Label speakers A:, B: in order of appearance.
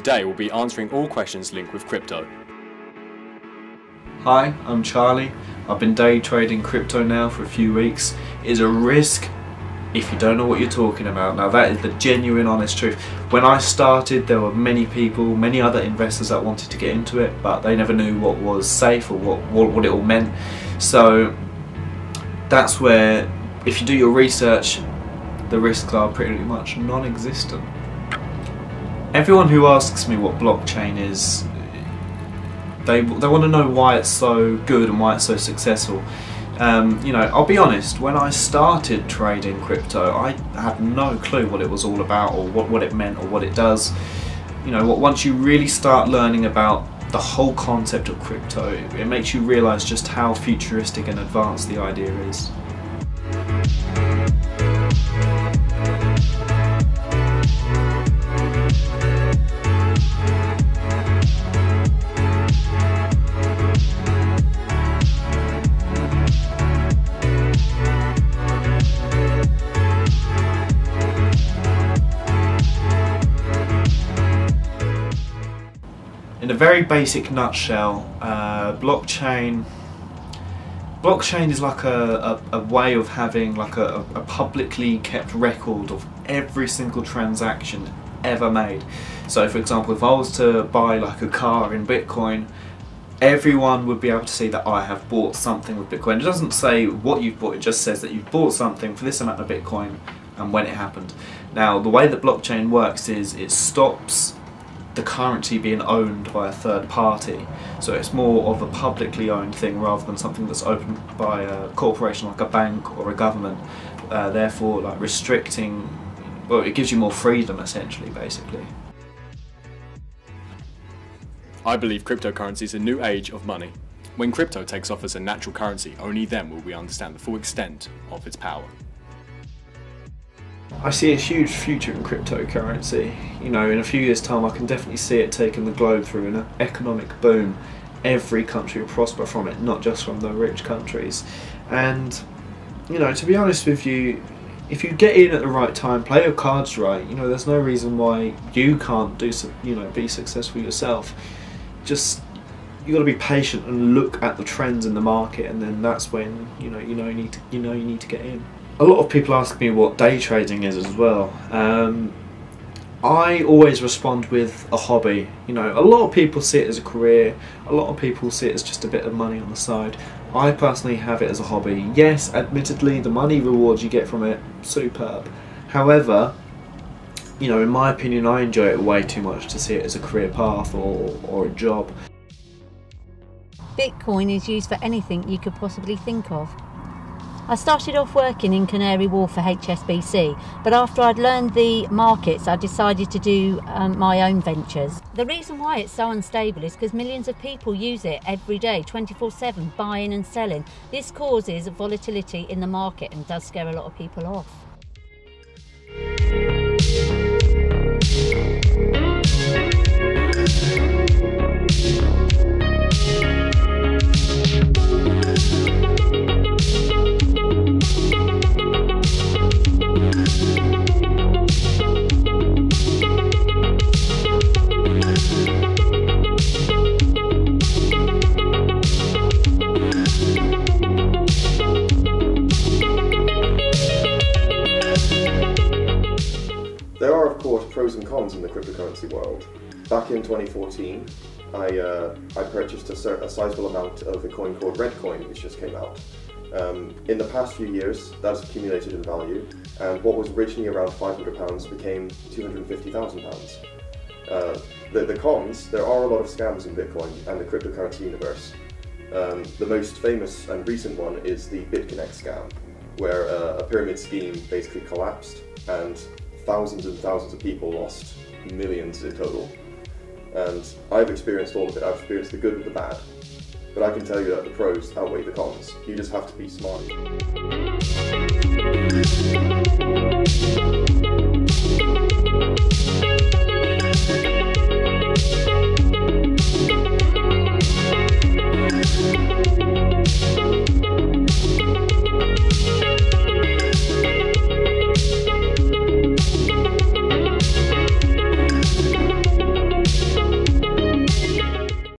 A: Today we'll be answering all questions linked with crypto.
B: Hi, I'm Charlie. I've been day trading crypto now for a few weeks. It is a risk if you don't know what you're talking about. Now that is the genuine honest truth. When I started there were many people, many other investors that wanted to get into it, but they never knew what was safe or what it all meant. So that's where, if you do your research, the risks are pretty much non-existent. Everyone who asks me what blockchain is, they want to know why it's so good and why it's so successful. You know, I'll be honest, when I started trading crypto, I had no clue what it was all about or what it meant or what it does. You know, once you really start learning about the whole concept of crypto, it makes you realise just how futuristic and advanced the idea is. In a very basic nutshell, blockchain is like a way of having like a publicly kept record of every single transaction ever made. So for example, if I was to buy like a car in Bitcoin, everyone would be able to see that I have bought something with Bitcoin. It doesn't say what you've bought, it just says that you've bought something for this amount of Bitcoin and when it happened. Now the way that blockchain works is it stops the currency being owned by a third party, so it's more of a publicly owned thing rather than something that's owned by a corporation like a bank or a government, therefore like restricting, well, it gives you more freedom essentially, basically.
A: I believe cryptocurrency is a new age of money. When crypto takes off as a natural currency, only then will we understand the full extent of its power.
B: I see a huge future in cryptocurrency. You know, in a few years' time I can definitely see it taking the globe through an economic boom. Every country will prosper from it, not just from the rich countries. And, you know, to be honest with you, if you get in at the right time, play your cards right, you know, there's no reason why you can't be successful yourself. Just, you got to be patient and look at the trends in the market, and then that's when you need to get in. A lot of people ask me what day trading is as well. I always respond with a hobby. You know, a lot of people see it as a career, a lot of people see it as just a bit of money on the side. I personally have it as a hobby. Yes, admittedly, the money rewards you get from it, superb. However, you know, in my opinion, I enjoy it way too much to see it as a career path or a job.
C: Bitcoin is used for anything you could possibly think of. I started off working in Canary Wharf for HSBC, but after I'd learned the markets, I decided to do my own ventures. The reason why it's so unstable is because millions of people use it every day, 24/7, buying and selling. This causes volatility in the market and does scare a lot of people off.
D: There are, of course, pros and cons in the cryptocurrency world. Back in 2014, I purchased a sizable amount of a coin called Redcoin, which just came out. In the past few years, that's accumulated in value, and what was originally around £500 became £250,000. The cons, there are a lot of scams in Bitcoin and the cryptocurrency universe. The most famous and recent one is the BitConnect scam, where a pyramid scheme basically collapsed and thousands and thousands of people lost millions in total. And I've experienced all of it. I've experienced the good and the bad. But I can tell you that the pros outweigh the cons. You just have to be smart.